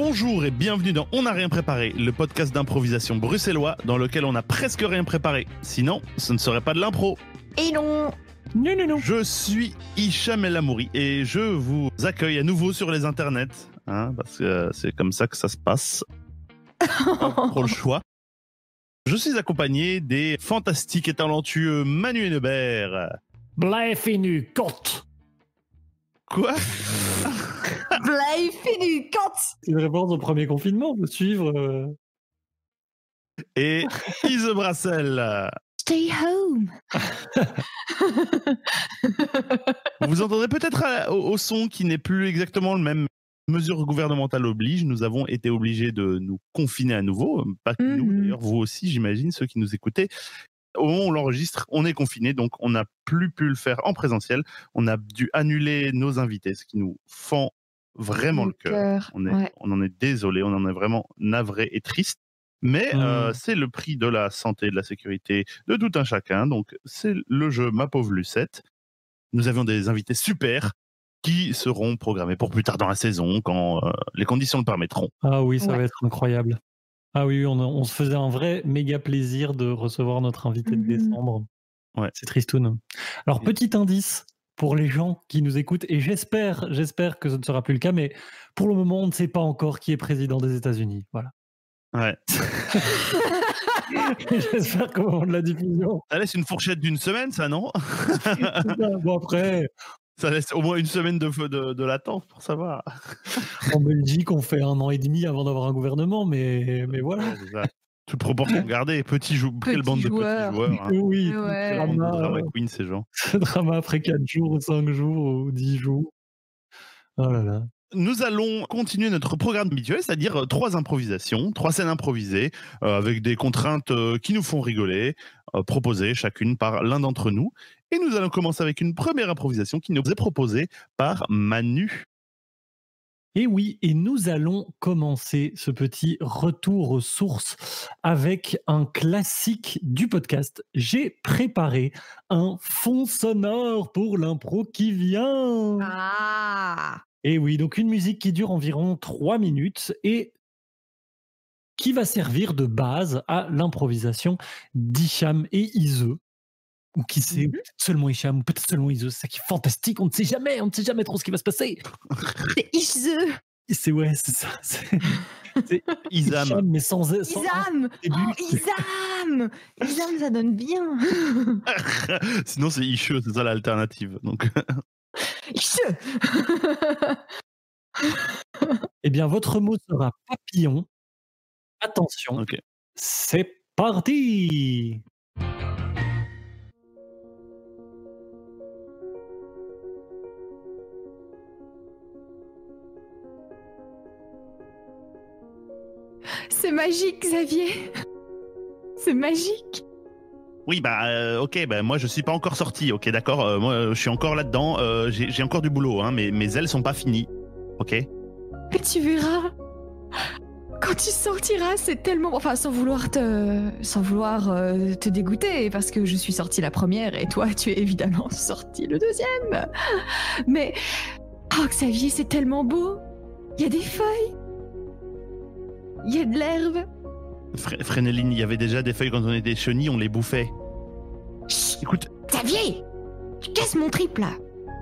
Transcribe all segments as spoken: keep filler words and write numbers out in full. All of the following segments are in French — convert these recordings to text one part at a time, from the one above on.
Bonjour et bienvenue dans On n'a rien préparé, le podcast d'improvisation bruxellois dans lequel on n'a presque rien préparé. Sinon, ce ne serait pas de l'impro. Et non. Non, non, non. Je suis Hicham El Amouri et je vous accueille à nouveau sur les internets, hein, parce que c'est comme ça que ça se passe. Pas trop le choix. Je suis accompagné des fantastiques et talentueux Manu et Nebert. Blæfinu Kott. Quoi? Blæfinu Kott. C'est une réponse au premier confinement, de suivre. Euh... Et Ise Brassel. Stay home. Vous entendez peut-être à, au, au son qui n'est plus exactement le même. Mesures gouvernementales obligent, nous avons été obligés de nous confiner à nouveau. Pas que Mm-hmm. nous, d'ailleurs, vous aussi, j'imagine, ceux qui nous écoutez. Au moment où on l'enregistre, on est confinés, donc on n'a plus pu le faire en présentiel. On a dû annuler nos invités, ce qui nous fend vraiment le, le cœur. On, ouais. on en est désolé, on en est vraiment navré et triste. Mais mmh. euh, c'est le prix de la santé, de la sécurité, de tout un chacun. Donc c'est le jeu Ma pauvre Lucette. Nous avions des invités super qui seront programmés pour plus tard dans la saison, quand euh, les conditions le permettront. Ah oui, ça ouais. va être incroyable. Ah oui, on, on se faisait un vrai méga plaisir de recevoir notre invité de Mmh. décembre. Ouais. C'est tristoun. Alors, petit indice pour les gens qui nous écoutent, et j'espère, j'espère que ce ne sera plus le cas, mais pour le moment, on ne sait pas encore qui est président des États-Unis. Voilà. Ouais. J'espère qu'au moment de la diffusion. Ça laisse une fourchette d'une semaine, ça, non? Bon, après. Ça laisse au moins une semaine de, de, de latence pour savoir. En Belgique, on fait un an et demi avant d'avoir un gouvernement, mais, mais voilà. Ouais, c'est ça. Toute proportion gardée. Petit jou- Petit Quelle bande joueur. de petits joueurs. Hein. Oui, Ouais. Drama, drama, drama queen, ces gens. drama après quatre jours ou cinq jours ou dix jours. Oh là là. Nous allons continuer notre programme habituel, c'est-à-dire euh, trois improvisations, trois scènes improvisées, euh, avec des contraintes euh, qui nous font rigoler, euh, proposées chacune par l'un d'entre nous. Et nous allons commencer avec une première improvisation qui nous est proposée par Manu. Et oui, et nous allons commencer ce petit retour aux sources avec un classique du podcast. J'ai préparé un fond sonore pour l'impro qui vient. Ah. Et oui, donc une musique qui dure environ trois minutes et qui va servir de base à l'improvisation d'Hicham et Ise. Ou qui sait, Mhm. peut-être seulement Hicham, ou peut-être seulement Ise. C'est ça qui est fantastique, on ne sait jamais, on ne sait jamais trop ce qui va se passer. C'est Ise. C'est ouais, c'est ça. C'est, c'est Isam. Hicham, mais sans... sans Isam. début. Oh, Isam. Isam, ça donne bien. Sinon, c'est Isheux, c'est ça l'alternative. Donc... Ise. Eh bien, votre mot sera papillon. Attention, Ok. c'est parti. C'est magique, Xavier. C'est magique. Oui, bah, euh, ok, bah, moi je suis pas encore sorti, ok, d'accord, euh, moi euh, je suis encore là-dedans, euh, j'ai, j'ai encore du boulot, hein, mais mes ailes sont pas finies, ok? Mais tu verras. Quand tu sortiras, c'est tellement... Enfin, sans vouloir te, sans vouloir euh, te dégoûter, parce que je suis sortie la première et toi, tu es évidemment sortie le deuxième. Mais, oh Xavier, c'est tellement beau. Il y a des feuilles. Il y a de l'herbe. Fr- Frénéline, il y avait déjà des feuilles quand on était chenilles, on les bouffait. Chut, Écoute, Xavier, je casse mon trip là.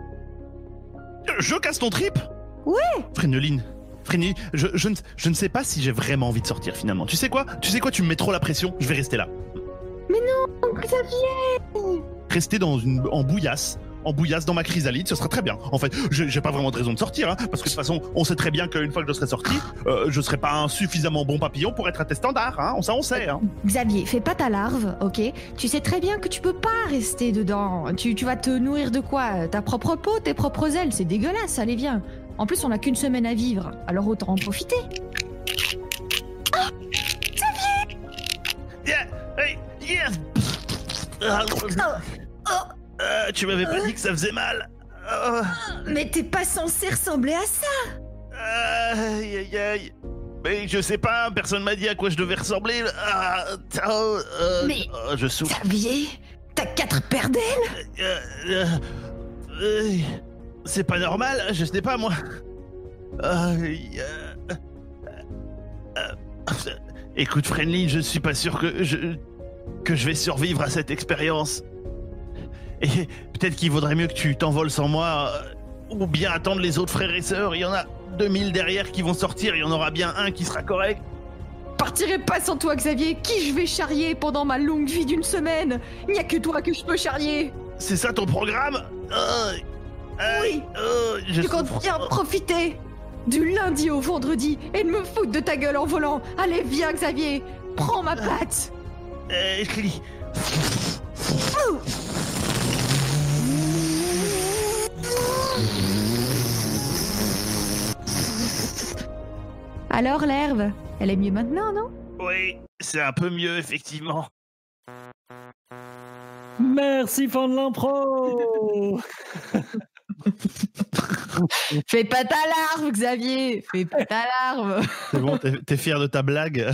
je casse ton trip? Ouais. Frénéline, Frénéline, je, je, ne, je ne sais pas si j'ai vraiment envie de sortir finalement. Tu sais quoi? Tu sais quoi? Tu me mets trop la pression, je vais rester là. Oh, Xavier. Rester dans une, en bouillasse. En bouillasse dans ma chrysalide, ce sera très bien. En fait, j'ai, j'ai pas vraiment de raison de sortir, hein, parce que de toute façon, on sait très bien qu'une fois que je serai sorti, euh, je serai pas un suffisamment bon papillon pour être à tes standards, hein. Ça, on sait, hein. Xavier, fais pas ta larve, ok? Tu sais très bien que tu peux pas rester dedans. Tu, tu vas te nourrir de quoi? Ta propre peau, tes propres ailes, c'est dégueulasse, allez viens. En plus, on a qu'une semaine à vivre, alors autant en profiter. Yeah, hey, yeah. Ah, Oh, euh, tu m'avais pas dit que ça faisait mal. Euh, mais t'es pas censé ressembler à ça. aïe, aïe, aïe. Mais je sais pas, personne m'a dit à quoi je devais ressembler. Ah, oh, euh, Mais- oh, je souffre. Xavier, t'as quatre paires d'ailes. Euh, euh, euh, c'est pas normal, je sais pas moi. Aïe, euh, Écoute, Friendly, je suis pas sûr que je, que je vais survivre à cette expérience. Et peut-être qu'il vaudrait mieux que tu t'envoles sans moi, euh, ou bien attendre les autres frères et sœurs. Il y en a deux mille derrière qui vont sortir, il y en aura bien un qui sera correct. Partirai pas sans toi, Xavier. Qui je vais charrier pendant ma longue vie d'une semaine? Il n'y a que toi que je peux charrier. C'est ça ton programme? euh, euh, Oui. euh, je Tu comptes souffre. bien profiter du lundi au vendredi et de me foutre de ta gueule en volant. Allez, viens, Xavier. Prends ma patte. Euh, Cli- Oh. Alors, l'herbe, elle est mieux maintenant, non? Oui, c'est un peu mieux, effectivement. Merci, fan de l'impro. Fais pas ta larve, Xavier. Fais pas ta larve. C'est bon, t'es, t'es fier de ta blague?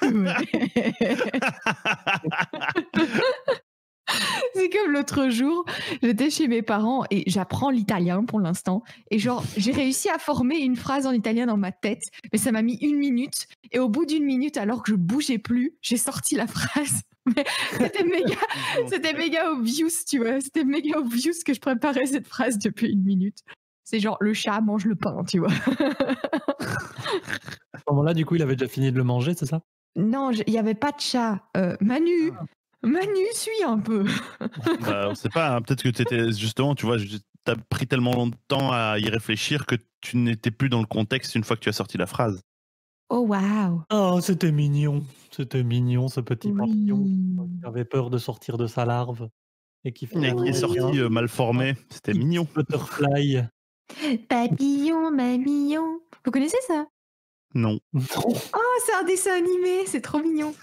C'est comme l'autre jour, j'étais chez mes parents et j'apprends l'italien pour l'instant. Et genre, j'ai réussi à former une phrase en italien dans ma tête, mais ça m'a mis une minute. Et au bout d'une minute, alors que je bougeais plus, j'ai sorti la phrase. Mais c'était méga, c'était méga obvious, tu vois. C'était méga obvious que je préparais cette phrase depuis une minute. C'est genre, le chat mange le pain, tu vois. À ce moment-là, du coup, il avait déjà fini de le manger, c'est ça? Non, il n'y avait pas de chat. Euh, Manu, Manu, suis un peu. Bah, on sait pas, hein, peut-être que t'étais justement, tu vois, je- t'as pris tellement longtemps à y réfléchir que tu n'étais plus dans le contexte une fois que tu as sorti la phrase. Oh, waouh. Oh, c'était mignon. C'était mignon, ce petit Oui. papillon qui avait peur de sortir de sa larve. Et qui Et qui est finalement sorti devient euh, mal formé, c'était un petit mignon. Butterfly. Papillon, mamillon. Vous connaissez ça? Non. Non. Oh, c'est un dessin animé, c'est trop mignon.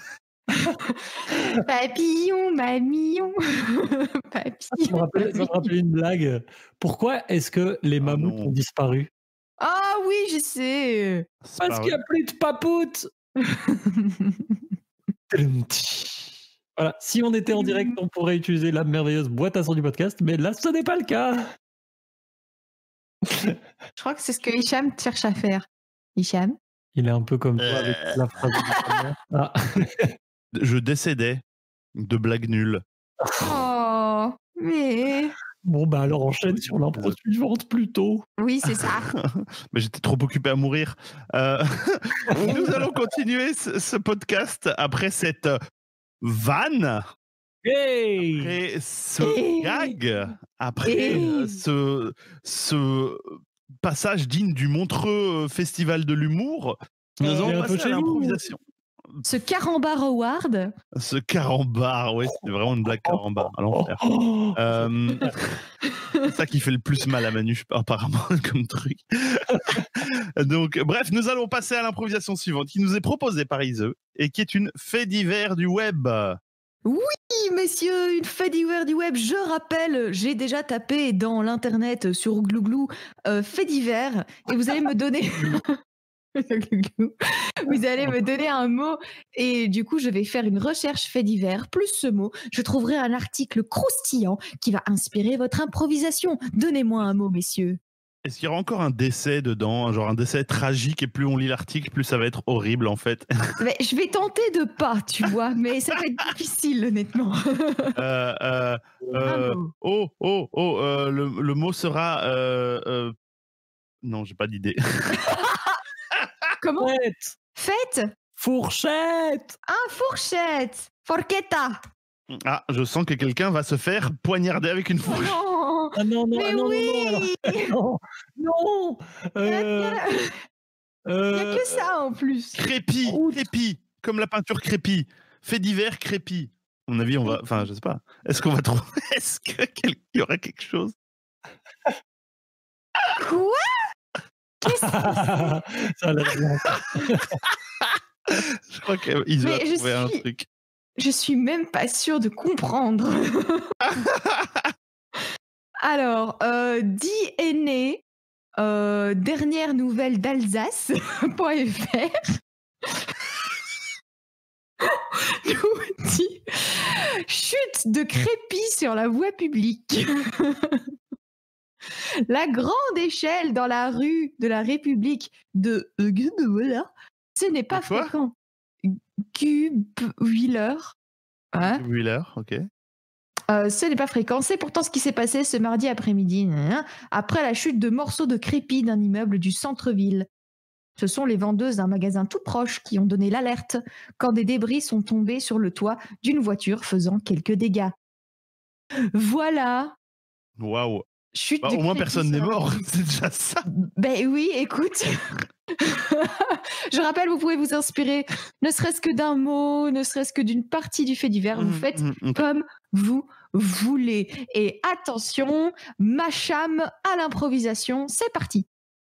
Papillon, mamillon. Ça me Papillon. rappelle, ça me rappelle une blague. Pourquoi est-ce que les Oh mammouths non. ont disparu? Ah oui, je sais. C'est Parce pas qu'il n'y a plus de papoutes. Voilà. Si on était en direct, on pourrait utiliser la merveilleuse boîte à son du podcast, mais là, ce n'est pas le cas. Je crois que c'est ce que Hicham cherche à faire. Hicham? Il est un peu comme toi avec Euh. la phrase de ta mère. Ah. Je décédais de blagues nulles. Oh, mais... Bon, bah alors enchaîne sur l'impro suivante plutôt. Oui, c'est ça. Mais j'étais trop occupé à mourir. Euh, Nous allons continuer ce, ce podcast après cette euh, vanne, Hey! après ce Hey. gag, après Hey. euh, ce, ce passage digne du Montreux euh, Festival de l'humour. Nous Euh, allons il est un peu passer à chez nous. l'improvisation. Ce carambar award. Ce carambar, oui, c'était vraiment une blague carambar à l'enfer. Oh, Euh, c'est ça qui fait le plus mal à Manu, apparemment, comme truc. Donc, bref, nous allons passer à l'improvisation suivante qui nous est proposée par Ise et qui est une fait divers du web. Oui, messieurs, une fait divers du web. Je rappelle, j'ai déjà tapé dans l'internet sur Glouglou euh, fait divers et vous allez me donner. Vous allez me donner un mot et du coup je vais faire une recherche fait divers plus ce mot. Je trouverai un article croustillant qui va inspirer votre improvisation. Donnez-moi un mot, messieurs. Est-ce qu'il y aura encore un décès dedans, genre un décès tragique, et plus on lit l'article, plus ça va être horrible en fait. Mais je vais tenter de pas, tu vois, mais ça va être difficile honnêtement. Euh, euh, euh, Un mot. oh, oh, oh, euh, le, le mot sera... euh, euh, Non, j'ai pas d'idée. Comment? Fourchette! Fête? Fourchette! Ah, fourchette. Forchetta. Ah, je sens que quelqu'un va se faire poignarder avec une fourche. Non. Ah non, non, Mais ah non, oui. non, non, non, non. Il y a- Euh, il y a euh, que ça en plus. Crépi, crépi, comme la peinture crépi. Fait divers crépi. À mon avis, on va... Enfin, je sais pas. Est-ce qu'on va trouver... Est-ce qu'il y aura quelque chose? Quoi? Qu'est-ce que Ça a l'air bien. Je crois qu'ils Mais vont je trouver un suis- truc. Je suis même pas sûre de comprendre. Alors, euh, dit est né, euh, dernière nouvelle d'Alsace.fr nous dit chute de crépi sur la voie publique. La grande échelle dans la rue de la République de voilà, ce n'est pas De quoi fréquent. Guebwiller. Hein Wheeler, ok. Euh, ce n'est pas fréquent. C'est pourtant ce qui s'est passé ce mardi après-midi, hein, après la chute de morceaux de crépi d'un immeuble du centre-ville. Ce sont les vendeuses d'un magasin tout proche qui ont donné l'alerte quand des débris sont tombés sur le toit d'une voiture faisant quelques dégâts. Voilà. Waouh. Chute Bah, de au moins crépi personne sur n'est la mort, route. c'est déjà ça. Ben oui, écoute. Je rappelle, vous pouvez vous inspirer, ne serait-ce que d'un mot, ne serait-ce que d'une partie du fait divers. Vous faites Mm, mm, comme vous voulez. Et attention, Macham à l'improvisation, c'est parti.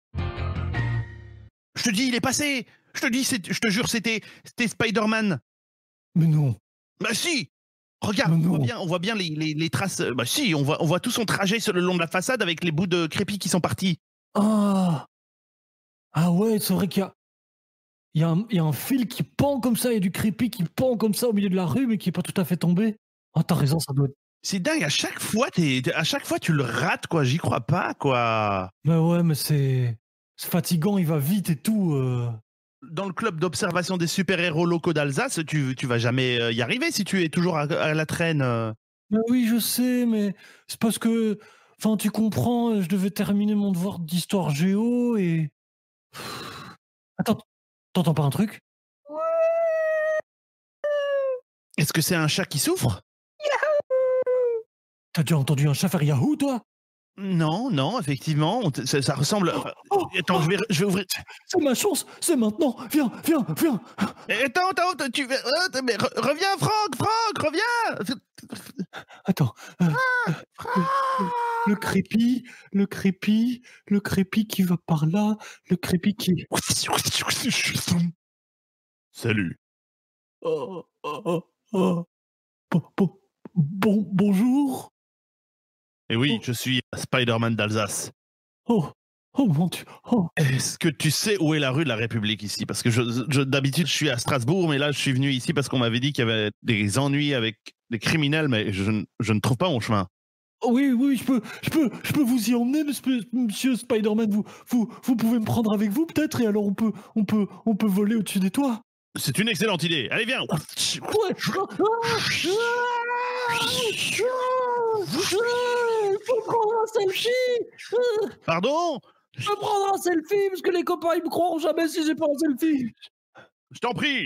Je te dis, il est passé. Je te dis, c'est- je te jure, c'était c'était Spider-Man. Mais non. Bah si. Regarde, Mais on non. voit bien, on voit bien les, les, les traces. Bah si, on voit, on voit tout son trajet sur le long de la façade avec les bouts de crépi qui sont partis. Ah Ah ouais, c'est vrai qu'il y a, il y, a un, il y a un fil qui pend comme ça, il y a du crépi qui pend comme ça au milieu de la rue, mais qui est pas tout à fait tombé. Ah, t'as raison, ça doit être... C'est dingue, à chaque fois, t'es, t'es- à chaque fois tu le rates, quoi. J'y crois pas, quoi. Mais ouais, mais c'est... C'est fatigant, il va vite et tout. euh. Dans le club d'observation des super-héros locaux d'Alsace, tu, tu vas jamais euh, y arriver si tu es toujours à, à la traîne. euh. Mais oui, je sais, mais c'est parce que... Enfin, tu comprends, je devais terminer mon devoir d'histoire géo et... Attends, t'entends pas un truc? Est-ce que c'est un chat qui souffre? T'as déjà entendu un chat faire Yahoo, toi? Non, non, effectivement, on t- ça, ça ressemble. enfin, Oh, attends, oh, je vais, je vais ouvrir. c'est ma chance, c'est maintenant. Viens, viens, viens. Eh, Attends, attends, tu, euh, mais re- reviens, Franck, Franck, reviens. Attends. euh, euh, le, le crépi, le crépi, le crépi qui va par là, le crépi qui... Salut. Oh, oh, oh, oh. Bon, bon, bon- bonjour. Et oui, Oh. je suis Spider-Man d'Alsace. Oh, oh mon Dieu. Oh. Est-ce que tu sais où est la rue de la République ici? Parce que je, je- d'habitude, je suis à Strasbourg, mais là, je suis venu ici parce qu'on m'avait dit qu'il y avait des ennuis avec des criminels, mais je, ne- je ne trouve pas mon chemin. Oui, oui, je peux, je peux, je peux vous y emmener, monsieur, monsieur Spider-Man. Vous, vous, vous pouvez me prendre avec vous peut-être, et alors on peut, on peut, on peut voler au-dessus des toits. C'est une excellente idée. Allez, viens. Ouais. Ah, ah, faut prendre un selfie. Ah, Pardon? je peux prendre un selfie parce que les copains ils me croiront jamais si j'ai pas un selfie. Je t'en prie.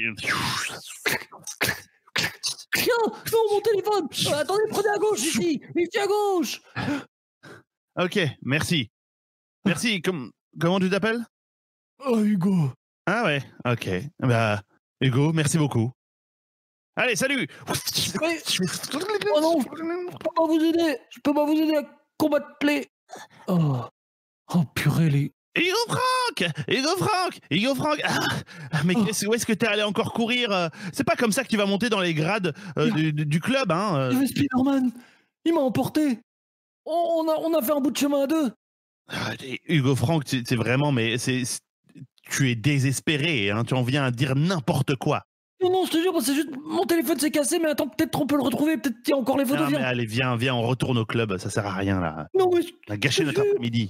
Tiens, non, mon téléphone. Euh, attendez, prenez à gauche ici, ici à gauche. Ok, merci. Merci. Com- comment tu t'appelles? Oh Hugo. Ah ouais, ok. Bah, Hugo, merci beaucoup. Allez, salut. Oui. Oh non, je peux pas vous aider. Je peux pas vous aider à combattre les. Oh, oh purée les. Hugo Franck! Hugo Franck! Hugo Franck! Ah, mais Oh. qu'est-ce- où est-ce que t'es allé encore courir? euh C'est pas comme ça que tu vas monter dans les grades euh, du, du- du club, hein? euh. Il y avait Spider-Man. Il m'a emporté. On on a, on a fait un bout de chemin à deux. Ah, et Hugo Franck, c'est c'est vraiment, mais c'est, c'est- tu es désespéré, hein? Tu en viens à dire n'importe quoi. Non, non, je te jure, c'est juste mon téléphone s'est cassé, mais attends, peut-être qu'on peut le retrouver, peut-être qu'il y a encore les photos. Non, mais Viens. allez, viens, viens, on retourne au club, ça sert à rien là. Non, mais je- On a gâché je notre jure. après-midi.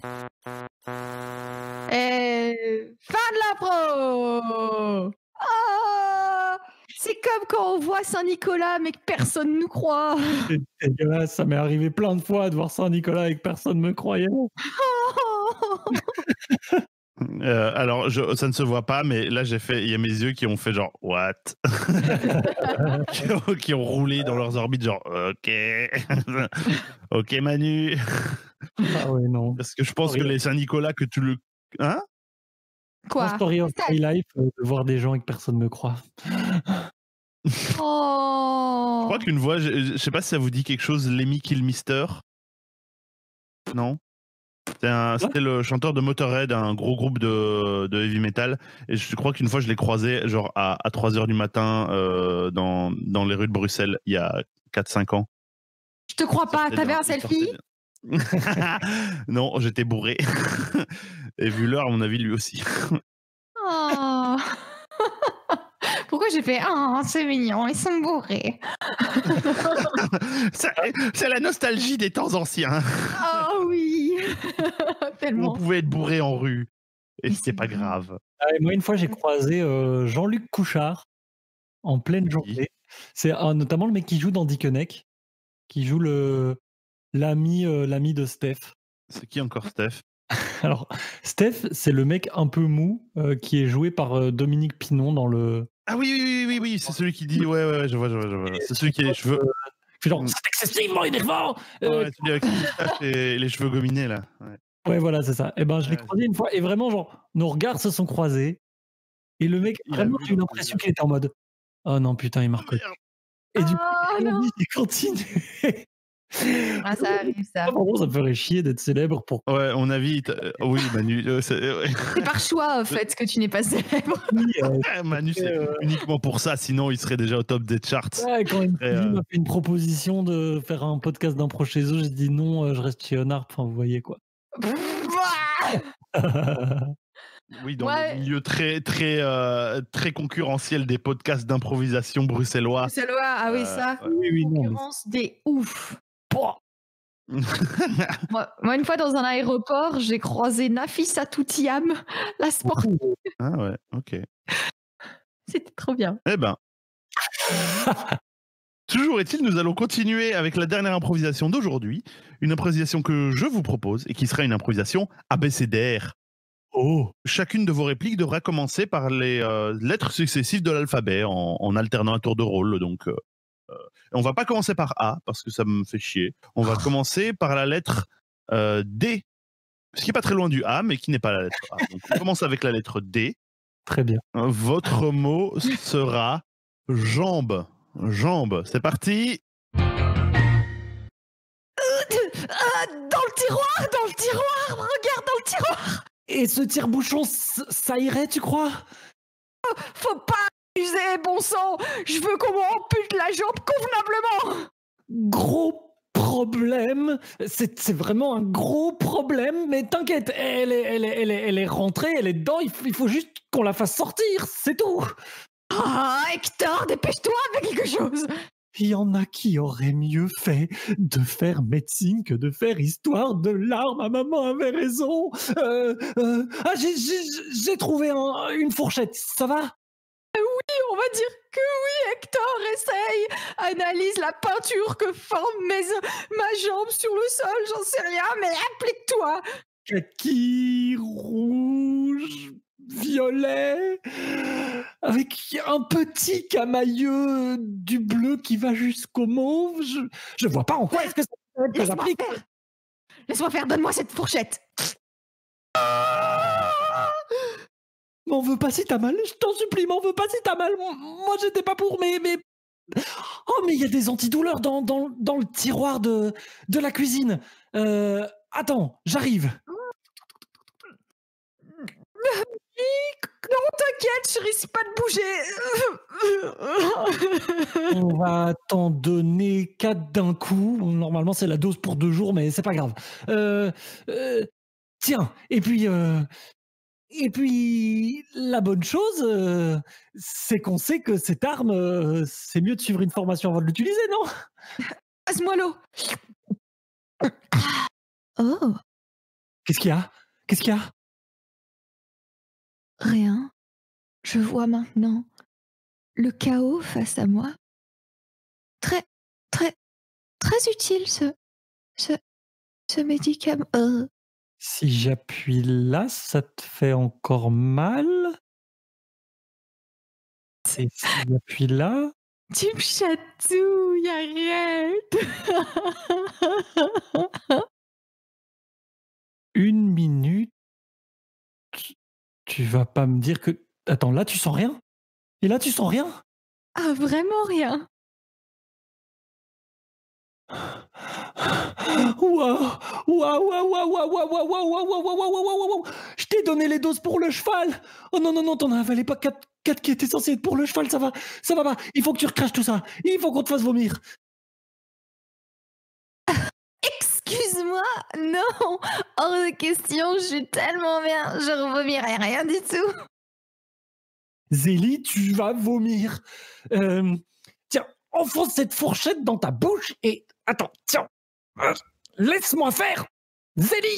Et fin de la pro. Ah, c'est comme quand on voit Saint-Nicolas mais que personne nous croit. C'est dégueulasse, ça m'est arrivé plein de fois de voir Saint-Nicolas et que personne me croyait. Euh, alors, je- ça ne se voit pas, mais là, j'ai fait, il y a mes yeux qui ont fait genre what, qui, ont, qui ont roulé dans leurs orbites, genre ok, ok Manu, Ah ouais, non. parce que je pense que Horrible. les Saint-Nicolas que tu le, hein? Quoi? Mon story of Ça- my life, euh, de voir des gens et que personne me croit. Oh. Je crois qu'une voix, je, je sais pas si ça vous dit quelque chose, Lemmy Kilmister, non? C'est un- C'était le chanteur de Motorhead, un gros groupe de, de heavy metal. Et je crois qu'une fois, je l'ai croisé genre à, à trois heures du matin euh, dans, dans les rues de Bruxelles, il y a quatre cinq ans. Je te crois pas, Sortait t'avais d'un- un selfie? il sortait d'un- Non, j'étais bourré. Et vu l'heure, à mon avis, lui aussi. Oh. Pourquoi j'ai fait ah c'est mignon, ils sont bourrés. Ça- C'est la nostalgie des temps anciens. Oh oui. Où Tellement. on pouvait être bourré en rue. Et Mais c'était c'est pas vrai. grave. Ah, et moi, une fois, j'ai croisé euh, Jean-Luc Couchard. en pleine journée. C'est euh, notamment le mec qui joue dans Dickeneck, qui joue le l'ami euh, l'ami de Steph. C'est qui encore, Steph? Alors, Steph, c'est le mec un peu mou euh, qui est joué par euh, Dominique Pinon dans le. Ah oui, oui, oui, oui, oui, c'est celui qui dit. Ouais, ouais, ouais, je vois, je vois, je vois. C'est celui qui a les cheveux. Puis genre, Mm. c'est excessivement énervant. Euh, Ouais, celui avec les moustaches et les cheveux gominés, là. Ouais, ouais, voilà, c'est ça. Et ben, je l'ai Ouais. croisé une fois et vraiment, genre, nos regards se sont croisés et le mec, Il a vraiment, vu j'ai eu dans l'impression le- qu'il était en mode. Oh non, putain, il m'a reconnu. Merde. Et du coup, Oh il a non. dit, j'ai continué. Ah, ça arrive, ça. Ah, pardon, ça me ferait chier d'être célèbre pour. Ouais, on invite. euh, Oui, Manu. euh, c'est- ouais. C'est par choix, en fait, que tu n'es pas célèbre. Oui, euh, Manu, c'est Euh, uniquement pour ça, sinon il serait déjà au top des charts. ouais, quand M T V Et, euh, m'a fait une proposition de faire un podcast d'impro chez eux, j'ai dit non, euh, je reste chez Honard. Enfin, vous voyez quoi. Oui, dans Ouais. le milieu très, très, euh, très concurrentiel des podcasts d'improvisation bruxellois. C'est le ah oui, Euh, ça. ouais. Oui, oui, non. mais- Concurrence des ouf. Pouah. Moi, moi, une fois dans un aéroport, j'ai croisé Nafisa Toutiam, la sportive. Ah ouais, ok. C'était trop bien. Eh ben. Toujours est-il, nous allons continuer avec la dernière improvisation d'aujourd'hui. Une improvisation que je vous propose et qui sera une improvisation abécédaire. Oh. Chacune de vos répliques devra commencer par les euh, lettres successives de l'alphabet en, en alternant un tour de rôle. Donc, euh, euh, on va pas commencer par A parce que ça me fait chier. On va commencer par la lettre euh, D, ce qui est pas très loin du A, mais qui n'est pas la lettre A. Donc, on commence avec la lettre D. Très bien. Votre mot sera jambe. Jambe. C'est parti. Ah, dans le tiroir, dans le tiroir, regarde dans le tiroir. Et ce tire-bouchon, c- ça irait, tu crois? Faut pas abuser, bon sang. Je veux qu'on m'ampute la jambe convenablement. Gros problème. C'est c'est vraiment un gros problème, mais t'inquiète, elle est, elle, est, elle, est, elle est rentrée, elle est dedans, il faut, il faut juste qu'on la fasse sortir, c'est tout. Ah, Hector, dépêche-toi avec quelque chose. Il y en a qui auraient mieux fait de faire médecine que de faire histoire de l'art. Ma maman avait raison. Euh, euh, ah, j'ai- j'ai j'ai trouvé un- une fourchette, ça va? On va dire que oui, Hector, essaye. Analyse la peinture que forme mes, ma jambe sur le sol, j'en sais rien, mais applique-toi. Kaki, rouge, violet, avec un petit camailleux du bleu qui va jusqu'au mauve. Je, je vois pas en quoi est-ce que ça peut être que Laisse-moi j'applique. faire. Laisse-moi faire, donne-moi cette fourchette. M'en veux pas si t'as mal, je t'en supplie, m'en veux pas si t'as mal. Moi, j'étais pas pour, mais... mais... Oh, mais il y a des antidouleurs dans, dans, dans le tiroir de, de la cuisine. Euh, attends, j'arrive. Non, t'inquiète, je risque pas de bouger. On va t'en donner quatre d'un coup. Normalement, c'est la dose pour deux jours, mais c'est pas grave. Euh, euh, tiens, et puis... euh, Et puis, la bonne chose, euh, c'est qu'on sait que cette arme, euh, c'est mieux de suivre une formation avant de l'utiliser, non? Passe-moi l'eau. Oh, Qu'est-ce qu'il y a? Qu'est-ce qu'il y a? rien. Je vois maintenant le chaos face à moi. Très, très, très utile ce, ce, ce médicament. Euh, Si j'appuie là, ça te fait encore mal? Et si j'appuie là? Tu me chatouilles, arrête. Une minute? Tu vas pas me dire que... Attends, là, tu sens rien? Et là, tu sens rien? Ah, vraiment rien. Waouh! Waouh, waouh, waouh, waouh, waouh, waouh, waouh, waouh, waouh, waouh, waouh, waouh, waouh. Je t'ai donné les doses pour le cheval! Oh non, non, non, t'en as avalé pas quatre, quatre qui étaient censés être pour le cheval, ça va, ça va pas. Il faut que tu recraches tout ça. Il faut qu'on te fasse vomir. Excuse-moi, non, hors de question, je suis tellement bien, je revomirai rien du tout. Zélie, tu vas vomir. Euh, tiens, enfonce cette fourchette dans ta bouche et... Attends, tiens. Euh, Laisse-moi faire. Zélie!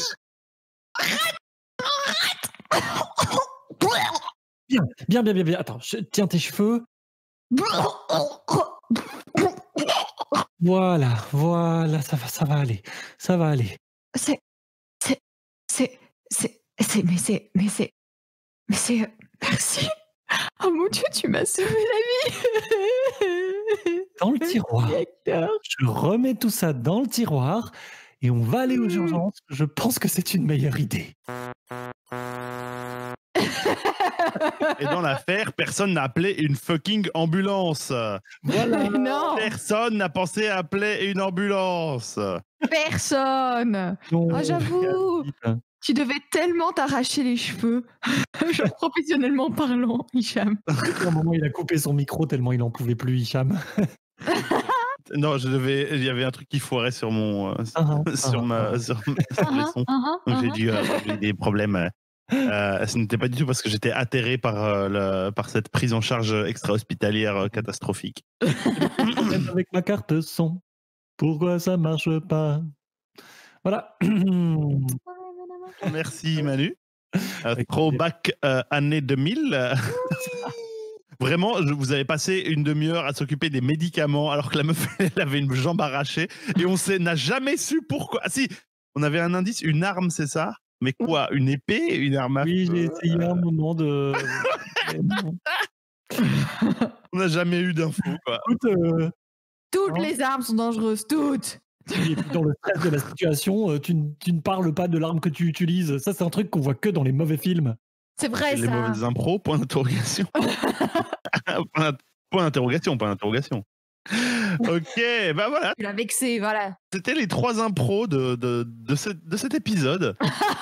Bien, bien, bien, bien, bien. Attends, je- tiens tes cheveux. Voilà, voilà, ça va, ça va aller, ça va aller. C'est, c'est, c'est, c'est, c'est, mais c'est, mais c'est, mais c'est, euh, merci. Oh mon Dieu, tu m'as sauvé la vie. Dans le tiroir. Hector. Je remets tout ça dans le tiroir et on va aller aux Mmh. urgences. Je pense que c'est une meilleure idée. Et dans l'affaire, personne n'a appelé une fucking ambulance. Voilà. Non, Personne n'a pensé à appeler une ambulance. personne. Non, Ah, j'avoue. vite. Tu devais tellement t'arracher les cheveux, genre professionnellement parlant, Hicham. À un moment, il a coupé son micro tellement il en pouvait plus, Hicham. Non, je devais. Il y avait un truc qui foirait sur mon, euh, Ah, ah, sur ah, ma, ah. sur, sur les sons. Donc j'ai dû avoir des problèmes. Euh, ce n'était pas du tout parce que j'étais atterré par, euh, le, par cette prise en charge extra-hospitalière euh, catastrophique. Même avec ma carte son, pourquoi ça marche pas? Voilà. Merci Manu. Euh, Avec throwback euh, année deux mille. euh, Vraiment, je- vous avez passé une demi-heure à s'occuper des médicaments alors que la meuf elle avait une jambe arrachée et on sait- n'a jamais su pourquoi. Ah si, on avait un indice, une arme, c'est ça? Mais quoi? Une épée? Une arme à Oui, feu j'ai essayé un moment de. Mais non. On n'a jamais eu d'infos, quoi. Écoute, euh, Toutes Hein les armes sont dangereuses, toutes. et puis dans le stress de la situation, euh, tu, ne- tu ne parles pas de l'arme que tu utilises. Ça, c'est un truc qu'on voit que dans les mauvais films. C'est vrai, Les ça. mauvaises impros, point d'interrogation. point d'int- point d'interrogation, point d'interrogation. Ok, bah voilà, Tu l'as vexé, voilà. c'était les trois impros de, de, de, ce- de cet épisode.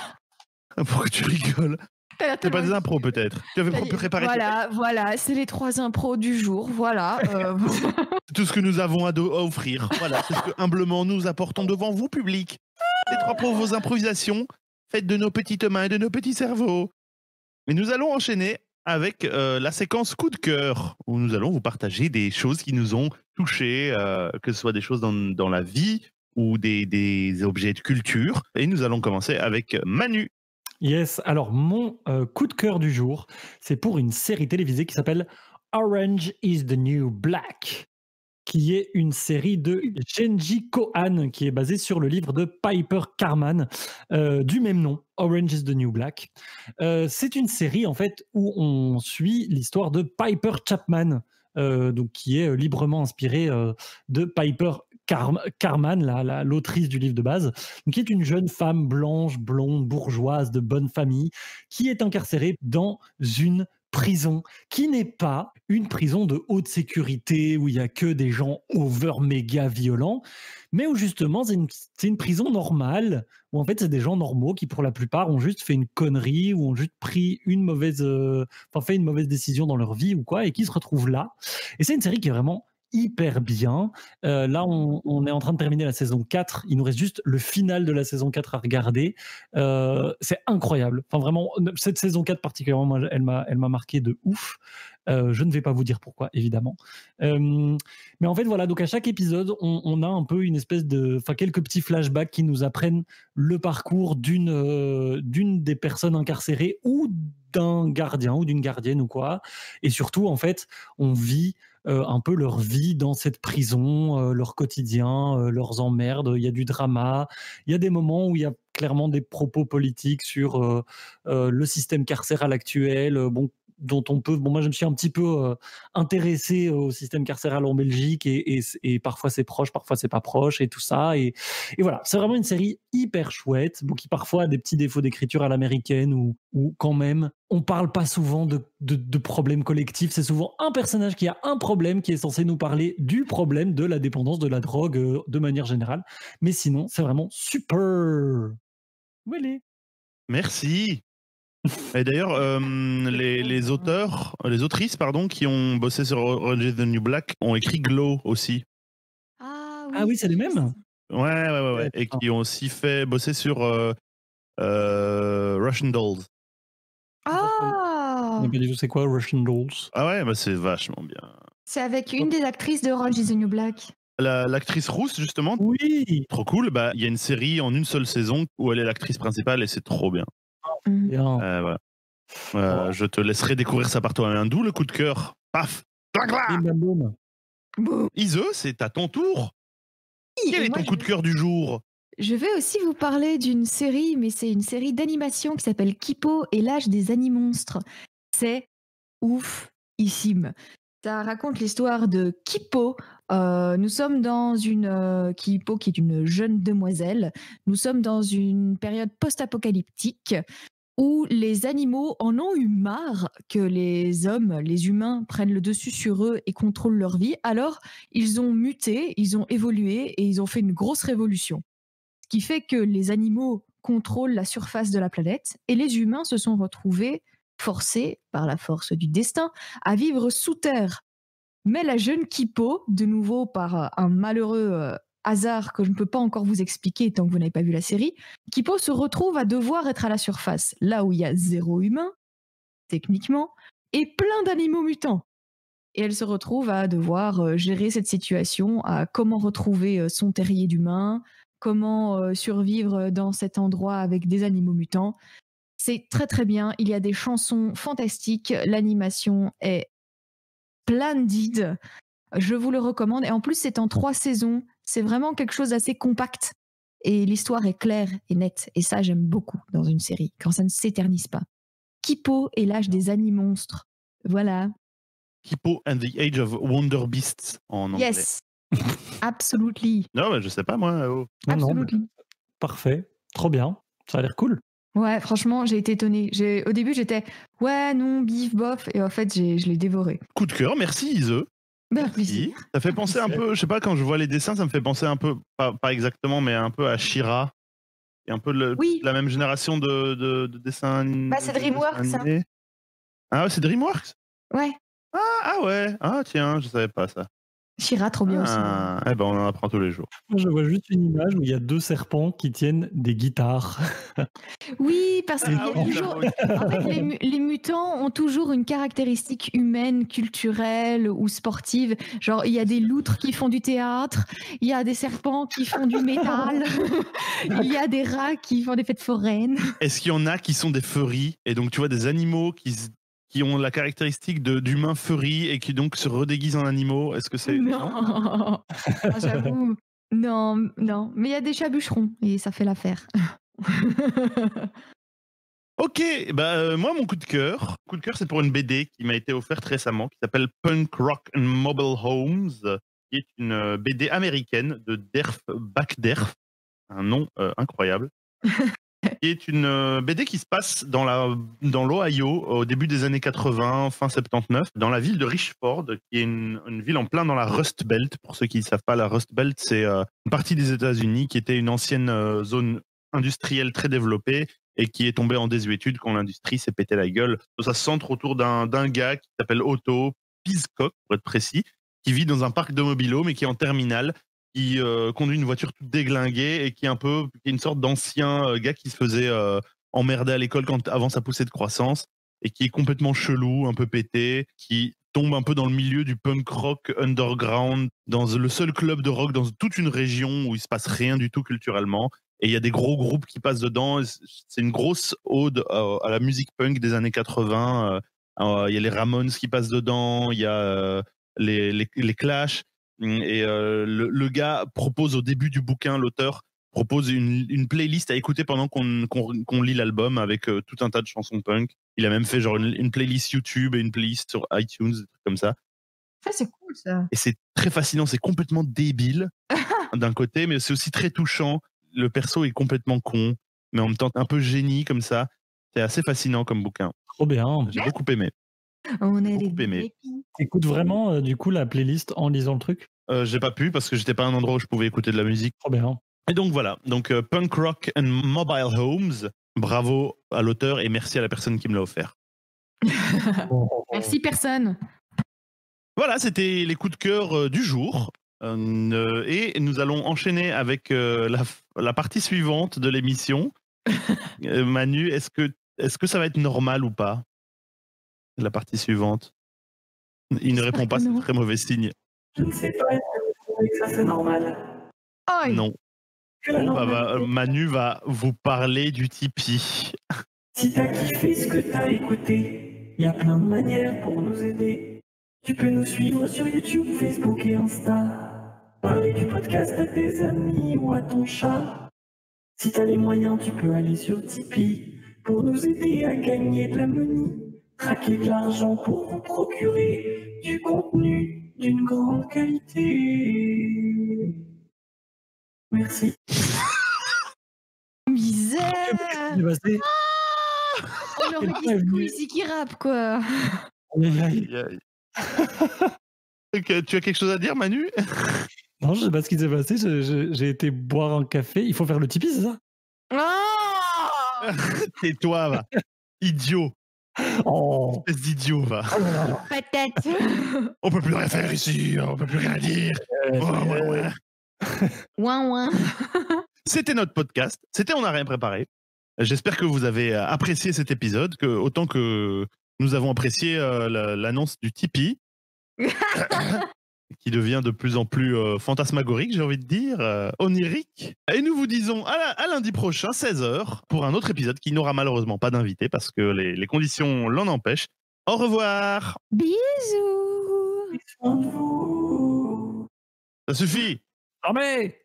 Pourquoi tu rigoles? T'as l'air C'est pas tellement- des impros peut-être. Tu avais T'as pas dit- pu préparer Voilà, voilà, c'est les trois impros du jour, voilà. euh, tout ce que nous avons à, do- à offrir. Voilà, c'est ce que humblement nous apportons devant vous, public. Les trois pour vos improvisations, faites de nos petites mains et de nos petits cerveaux. Et nous allons enchaîner avec euh, la séquence coup de cœur, où nous allons vous partager des choses qui nous ont touchés, euh, que ce soit des choses dans, dans la vie ou des, des objets de culture. Et nous allons commencer avec Manu. Yes, alors mon euh, coup de cœur du jour, c'est pour une série télévisée qui s'appelle Orange is the New Black, qui est une série de Genji Kohan, qui est basée sur le livre de Piper Carman, euh, du même nom, Orange is the New Black. Euh, c'est une série, en fait, où on suit l'histoire de Piper Chapman, euh, donc, qui est librement inspirée euh, de Piper Car- Carman, la- la- l'autrice du livre de base, donc, qui est une jeune femme blanche, blonde, bourgeoise, de bonne famille, qui est incarcérée dans une prison qui n'est pas une prison de haute sécurité où il y a que des gens over méga violents, mais où justement c'est une, c'est une prison normale où en fait c'est des gens normaux qui pour la plupart ont juste fait une connerie ou ont juste pris une mauvaise, euh, enfin fait une mauvaise décision dans leur vie ou quoi et qui se retrouvent là. Et c'est une série qui est vraiment hyper bien. Euh, là, on, on est en train de terminer la saison quatre. Il nous reste juste le final de la saison quatre à regarder. Euh, c'est incroyable. Enfin, vraiment, cette saison quatre particulièrement, moi, elle m'a, elle m'a marqué de ouf. Euh, je ne vais pas vous dire pourquoi, évidemment. Euh, mais en fait, voilà, donc à chaque épisode, on, on a un peu une espèce de... Enfin, quelques petits flashbacks qui nous apprennent le parcours d'une, euh, d'une des personnes incarcérées ou d'un gardien ou d'une gardienne ou quoi. Et surtout, en fait, on vit euh, un peu leur vie dans cette prison, euh, leur quotidien, euh, leurs emmerdes. Il y a du drama. Il y a des moments où il y a clairement des propos politiques sur euh, euh, le système carcéral actuel. Euh, bon, dont on peut. Bon, moi, je me suis un petit peu euh, intéressé au système carcéral en Belgique et, et, et parfois c'est proche, parfois c'est pas proche et tout ça. Et, et voilà, c'est vraiment une série hyper chouette, bon, qui parfois a des petits défauts d'écriture à l'américaine ou, ou quand même, on parle pas souvent de, de, de problèmes collectifs. C'est souvent un personnage qui a un problème qui est censé nous parler du problème de la dépendance de la drogue euh, de manière générale. Mais sinon, c'est vraiment super. Voilà. Merci. Et d'ailleurs, euh, les, les auteurs, les autrices, pardon, qui ont bossé sur Orange is the New Black ont écrit Glow aussi. Ah oui, Ah oui, c'est les mêmes. Ouais, ouais, ouais, ouais. Ouais, Et putain. qui ont aussi fait bosser sur euh, euh, Russian Dolls. Ah, On n'a pas du tout c'est quoi Russian Dolls. Ah ouais, bah c'est vachement bien. c'est avec une des actrices de Orange is the New Black. La- L'actrice rousse, justement, Oui. trop cool. Bah, il y a une série en une seule saison où elle est l'actrice principale et c'est trop bien. Mm. Bien. Euh, voilà. Euh, je te laisserai découvrir ça par toi-même. D'où le coup de cœur. Paf. Clac, clac. Et bam, boum. Bon. Ise, c'est à ton tour. Quel Et est moi, ton je- coup de cœur du jour? Je vais aussi vous parler d'une série, mais c'est une série d'animation qui s'appelle Kippo et l'âge des animonstres. C'est oufissime. Ça raconte l'histoire de Kippo. Euh, nous sommes dans une euh, Kippo qui est une jeune demoiselle. Nous sommes dans une période post-apocalyptique où les animaux en ont eu marre que les hommes, les humains, prennent le dessus sur eux et contrôlent leur vie. Alors, ils ont muté, ils ont évolué et ils ont fait une grosse révolution. Ce qui fait que les animaux contrôlent la surface de la planète et les humains se sont retrouvés forcés, par la force du destin, à vivre sous terre. Mais la jeune Kippo, de nouveau par un malheureux euh, hasard que je ne peux pas encore vous expliquer tant que vous n'avez pas vu la série, Kippo se retrouve à devoir être à la surface, là où il y a zéro humain, techniquement, et plein d'animaux mutants. Et elle se retrouve à devoir euh, gérer cette situation, à comment retrouver euh, son terrier d'humain, comment euh, survivre dans cet endroit avec des animaux mutants. C'est très très bien, il y a des chansons fantastiques, l'animation est splendide, je vous le recommande. Et en plus, c'est en trois saisons, c'est vraiment quelque chose d'assez compact. Et l'histoire est claire et nette, et ça j'aime beaucoup dans une série, quand ça ne s'éternise pas. Kippo et l'âge des animonstres, voilà. Kippo and the Age of Wonder Beasts en anglais. Yes, absolutely. Non, mais je sais pas moi. Oh. Non, non, mais Absolutely. parfait. Trop bien. Ça a l'air cool. Ouais, franchement, j'ai été étonnée. J'ai- Au début, j'étais ouais, non, bif, bof, et en fait, j'ai- je l'ai dévoré. Coup de cœur, merci Ise. Ben, Merci. plaisir. Ça fait penser un peu, je sais pas, quand je vois les dessins, ça me fait penser un peu, pas, pas exactement, mais un peu à She-Ra. Et un peu le- Oui. la même génération de, de, de dessins. Bah, c'est de- de DreamWorks, dessins ça. animés. Ah ouais, c'est DreamWorks. Ouais, Ah, ah ouais. Ah tiens, je savais pas ça. Shira, trop bien aussi. Ah, eh ben on en apprend tous les jours. Moi, je vois juste une image où il y a deux serpents qui tiennent des guitares. Oui, parce qu'il y Ah a oui, toujours. j'avoue. En fait, les, mu- les mutants ont toujours une caractéristique humaine, culturelle ou sportive. Genre, il y a des loutres qui font du théâtre, il y a des serpents qui font du métal, il y a des rats qui font des fêtes foraines. Est-ce qu'il y en a qui sont des furries et donc tu vois des animaux qui, s- qui ont la caractéristique de- d'humains furries et qui donc se redéguisent en animaux? Est-ce que c'est Non, Ah, j'avoue. Non, non. Mais il y a des chats bûcherons et ça fait l'affaire. Ok, bah euh, moi mon coup de cœur, coup de cœur c'est pour une B D qui m'a été offerte récemment qui s'appelle Punk Rock and Mobile Homes, qui est une euh, B D américaine de Derf Backderf, un nom euh, incroyable, qui est une euh, B D qui se passe dans la dans l'Ohio au début des années quatre-vingts, fin soixante-dix-neuf, dans la ville de Richford, qui est une, une ville en plein dans la Rust Belt. Pour ceux qui ne savent pas, la Rust Belt c'est euh, une partie des États-Unis qui était une ancienne euh, zone industrielle très développée et qui est tombée en désuétude quand l'industrie s'est pété la gueule. Ça se centre autour d'un d'un gars qui s'appelle Otto Piscock, pour être précis, qui vit dans un parc de mobilo, mais qui est en terminale, qui euh, conduit une voiture toute déglinguée et qui est un peu qui est une sorte d'ancien euh, gars qui se faisait euh, emmerder à l'école quand avant sa poussée de croissance et qui est complètement chelou, un peu pété, qui tombe un peu dans le milieu du punk rock underground, dans le seul club de rock dans toute une région où il se passe rien du tout culturellement. Et il y a des gros groupes qui passent dedans. C'est une grosse ode à, à la musique punk des années quatre-vingts. Euh, il y a les Ramones qui passent dedans, il y a euh, les, les, les Clash. Et euh, le, le gars propose au début du bouquin, l'auteur propose une, une playlist à écouter pendant qu'on qu'on, qu'on lit l'album avec euh, tout un tas de chansons punk. Il a même fait genre une, une playlist YouTube et une playlist sur iTunes, des trucs comme ça. Ça, c'est cool, ça. Et c'est très fascinant, c'est complètement débile d'un côté, mais c'est aussi très touchant. Le perso est complètement con, mais en même temps un peu génie comme ça. C'est assez fascinant comme bouquin. Trop bien. J'ai beaucoup aimé. On est Beaucoup des aimé. épis. Écoute vraiment, euh, du coup, la playlist en lisant le truc. Euh, j'ai pas pu parce que j'étais pas à un endroit où je pouvais écouter de la musique. Trop bien. Et donc voilà, donc euh, Punk Rock and Mobile Homes. Bravo à l'auteur et merci à la personne qui me l'a offert. Merci, personne. Voilà, c'était les coups de cœur euh, du jour. Euh, et nous allons enchaîner avec euh, la, la partie suivante de l'émission. Euh, Manu, est-ce que, est-ce que ça va être normal ou pas? La partie suivante. Il ne J'espère répond pas, que c'est non. très mauvais signe. Je ne sais pas, est-ce que vous trouvez que ça c'est normal? Aïe. Non. Que la Bon, bah, va- normalité, Manu va vous parler du Tipeee. si t'as kiffé ce que t'as écouté, il y a plein de manières pour nous aider. Tu peux nous suivre sur YouTube, Facebook et Insta. Parler du podcast à tes amis ou à ton chat. Si t'as les moyens, tu peux aller sur Tipeee pour nous aider à gagner de la money. Traquer de l'argent pour vous procurer du contenu d'une grande qualité. Merci. Misère. C'est passé. On aurait dit Squeezie qui rappe, quoi. Aïe, aïe. Aïe, aïe. Ok, tu as quelque chose à dire, Manu? Non, je sais pas ce qui s'est passé. je- je- J'ai été boire un café. Il faut faire le Tipeee, c'est ça? Oh Tais-toi, va. Idiot. Oh. Espèce d'idiot, va. Peut-être. On peut plus rien faire ici, on peut plus rien dire. Euh, Ouais, ouais, ouais. Ouin, ouin. C'était notre podcast. C'était On n'a rien préparé. J'espère que vous avez euh, apprécié cet épisode, que autant que nous avons apprécié euh, la- l'annonce du Tipeee, qui devient de plus en plus euh, fantasmagorique, j'ai envie de dire, euh, onirique. Et nous vous disons à, la- à lundi prochain, seize heures, pour un autre épisode qui n'aura malheureusement pas d'invité parce que les, les conditions l'en empêchent. Au revoir. Bisous. Soin de vous. Ça suffit. Ah mais